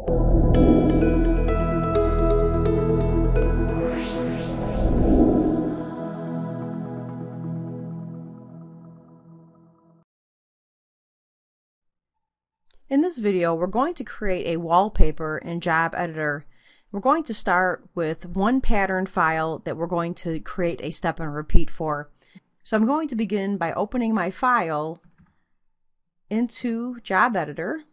In this video, we're going to create a wallpaper in Job Editor. We're going to start with one pattern file that we're going to create a step and repeat for. So I'm going to begin by opening my file into Job Editor.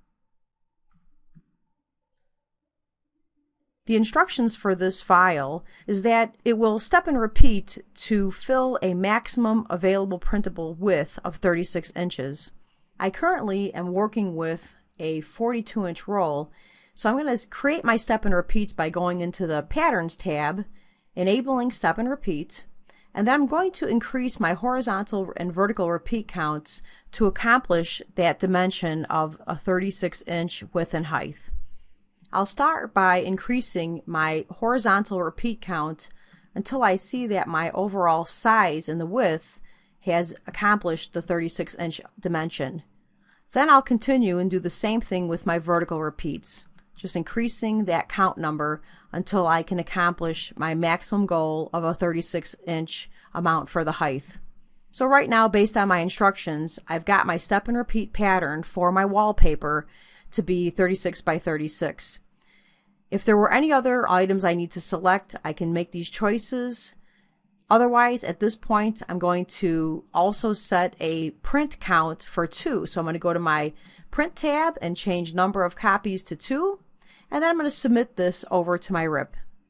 The instructions for this file is that it will step and repeat to fill a maximum available printable width of 36 inches. I currently am working with a 42-inch roll, so I'm going to create my step and repeats by going into the Patterns tab, enabling step and repeat, and then I'm going to increase my horizontal and vertical repeat counts to accomplish that dimension of a 36-inch width and height. I'll start by increasing my horizontal repeat count until I see that my overall size and the width has accomplished the 36-inch dimension. Then I'll continue and do the same thing with my vertical repeats, just increasing that count number until I can accomplish my maximum goal of a 36-inch amount for the height. So right now, based on my instructions, I've got my step and repeat pattern for my wallpaper to be 36 by 36. If there were any other items I need to select, I can make these choices. Otherwise, at this point, I'm going to also set a print count for 2. So I'm going to go to my print tab and change number of copies to 2. And then I'm going to submit this over to my RIP.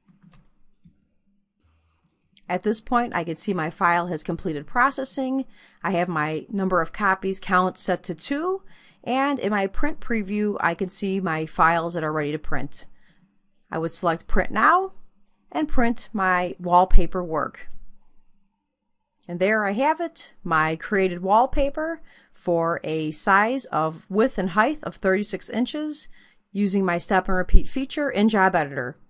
At this point, I can see my file has completed processing. I have my number of copies count set to 2. And in my print preview, I can see my files that are ready to print. I would select Print Now and print my wallpaper work. And there I have it, my created wallpaper for a size of width and height of 36 inches using my step and repeat feature in Job Editor.